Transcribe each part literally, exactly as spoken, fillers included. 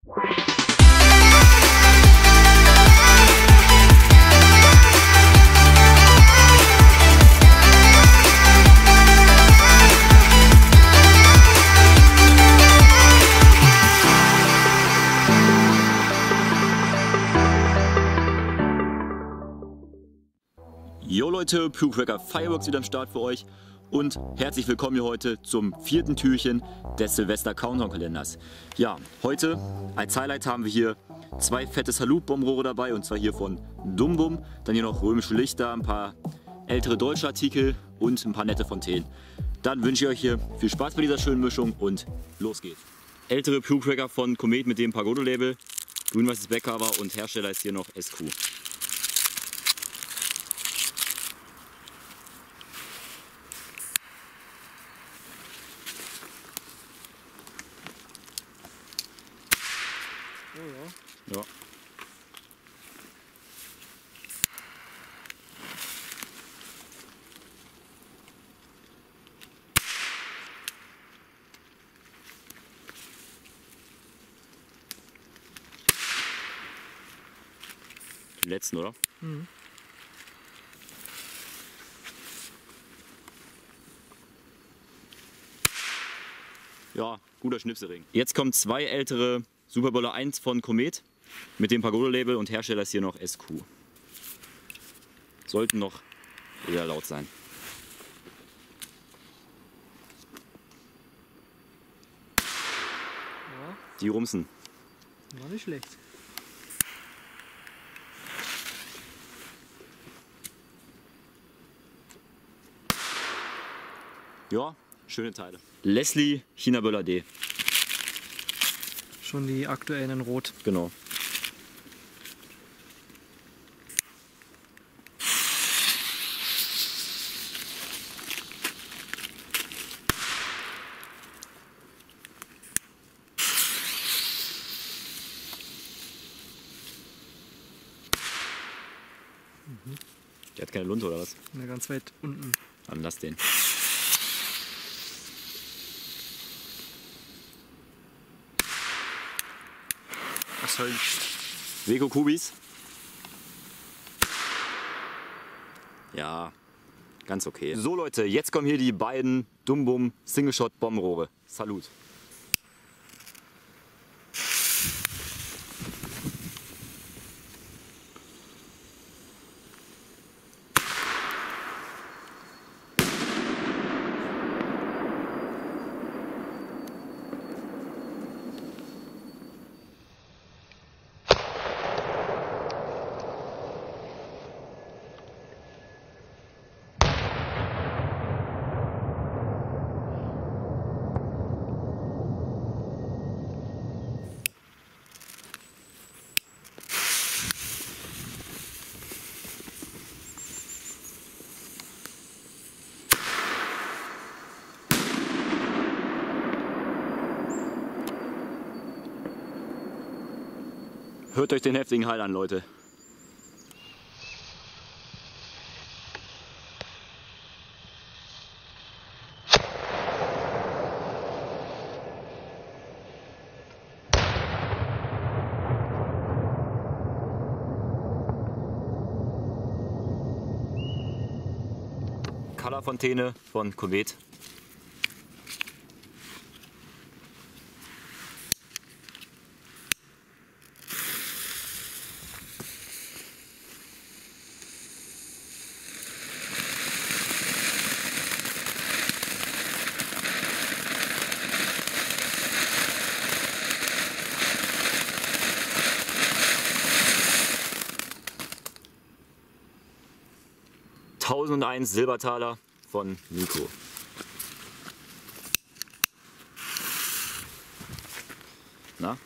Jo Leute, Pyrocracker Fireworks wieder am Start für euch und herzlich willkommen hier heute zum vierten Türchen des Silvester Countdown Kalenders. Ja, heute als Highlight haben wir hier zwei fette Salut-Bombenrohre dabei, und zwar hier von Dumbum, dann hier noch römische Lichter, ein paar ältere deutsche Artikel und ein paar nette Fontänen. Dann wünsche ich euch hier viel Spaß bei dieser schönen Mischung und los geht's. Ältere Pyrocracker von Komet mit dem Pagodo-Label, grün-weißes Backcover und Hersteller ist hier noch S Q. Oh ja. Ja. Die letzten, oder? Mhm. Ja, guter Schnipselring. Jetzt kommen zwei ältere Super Bowler eins von Komet mit dem Pagodo-Label und Hersteller ist hier noch S Q. Sollten noch eher laut sein. Ja, Die rumsen. war nicht schlecht. Ja, schöne Teile. Leslie China Böller D. Schon die aktuellen in Rot. Genau. Mhm. Der hat keine Lunte oder was? Ja, ganz weit unten. Dann lass den. Was soll Weko Kubis. Ja, ganz okay. So Leute, jetzt kommen hier die beiden Dumbum Single Shot Bombenrohre. Salut. Hört euch den heftigen Hall an, Leute. Color-Fontäne von Komet. tausendeins Silbertaler von Nico. Na?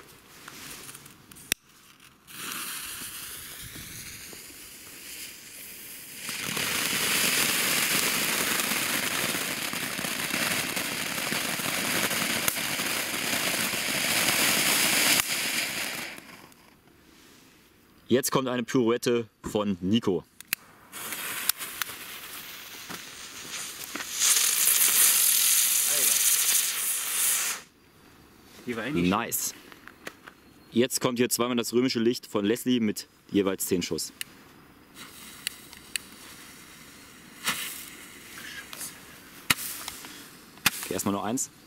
Jetzt kommt eine Pirouette von Nico. Die war eigentlich Nice. Jetzt kommt hier zweimal das römische Licht von Leslie mit jeweils zehn Schuss. Okay, erstmal noch eins.